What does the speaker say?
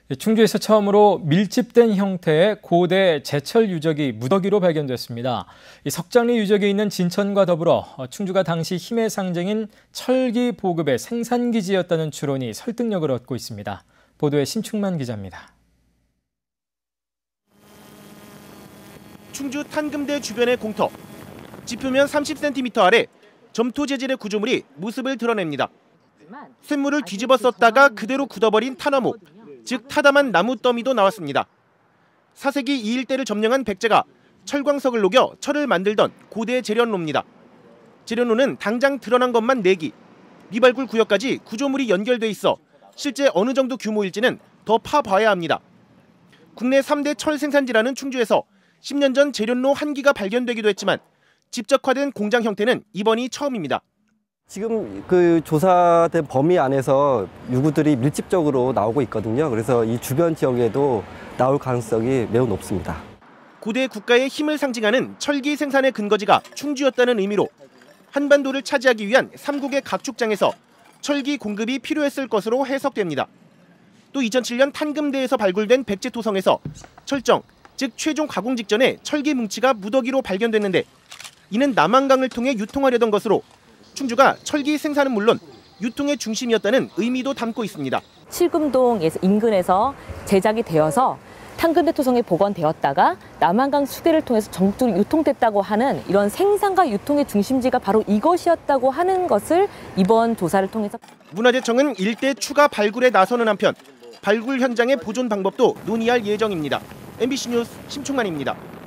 충주에서 처음으로 밀집된 형태의 고대 제철 유적이 무더기로 발견됐습니다. 이 석장리 유적에 있는 진천과 더불어 충주가 당시 힘의 상징인 철기 보급의 생산기지였다는 추론이 설득력을 얻고 있습니다. 보도에 신충만 기자입니다. 충주 탄금대 주변의 공터. 지표면 30cm 아래 점토 재질의 구조물이 모습을 드러냅니다. 쇳물을 뒤집어 썼다가 그대로 굳어버린 탄화목, 즉 타담한 나무 더미도 나왔습니다. 4세기 이 일대를 점령한 백제가 철광석을 녹여 철을 만들던 고대 재련로입니다. 재련로는 당장 드러난 것만 4기, 미발굴 구역까지 구조물이 연결돼 있어 실제 어느 정도 규모일지는 더 파봐야 합니다. 국내 3대 철 생산지라는 충주에서 10년 전 재련로 1기가 발견되기도 했지만 집적화된 공장 형태는 이번이 처음입니다. 지금 그 조사된 범위 안에서 유구들이 밀집적으로 나오고 있거든요. 그래서 이 주변 지역에도 나올 가능성이 매우 높습니다. 고대 국가의 힘을 상징하는 철기 생산의 근거지가 충주였다는 의미로 한반도를 차지하기 위한 삼국의 각축장에서 철기 공급이 필요했을 것으로 해석됩니다. 또 2007년 탄금대에서 발굴된 백제토성에서 철정, 즉 최종 가공 직전에 철기 뭉치가 무더기로 발견됐는데 이는 남한강을 통해 유통하려던 것으로 충주가 철기 생산은 물론 유통의 중심이었다는 의미도 담고 있습니다. 칠금동 인근에서 제작이 되어서 탄금대 토성에 복원되었다가 남한강 수계를 통해서 전국적으로 유통됐다고 하는 이런 생산과 유통의 중심지가 바로 이것이었다고 하는 것을 이번 조사를 통해서 문화재청은 일대 추가 발굴에 나서는 한편 발굴 현장의 보존 방법도 논의할 예정입니다. MBC 뉴스 심충만입니다.